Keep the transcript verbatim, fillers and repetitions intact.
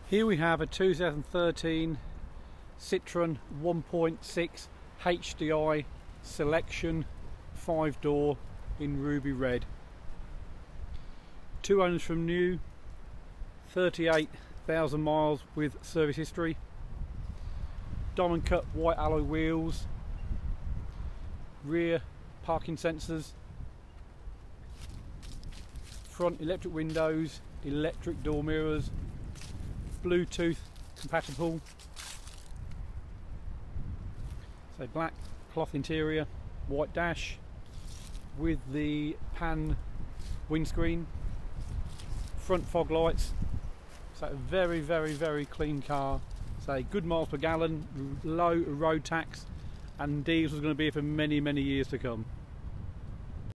Here we have a two thousand thirteen Citroen one point six H D I Selection five door in ruby red. Two owners from new, thirty-eight thousand miles with service history, diamond cut white alloy wheels, rear parking sensors, front electric windows, electric door mirrors, Bluetooth compatible, so black cloth interior, white dash with the pan windscreen, front fog lights. So a very very very clean car, so good miles per gallon, low road tax, and diesel is going to be here for many many years to come.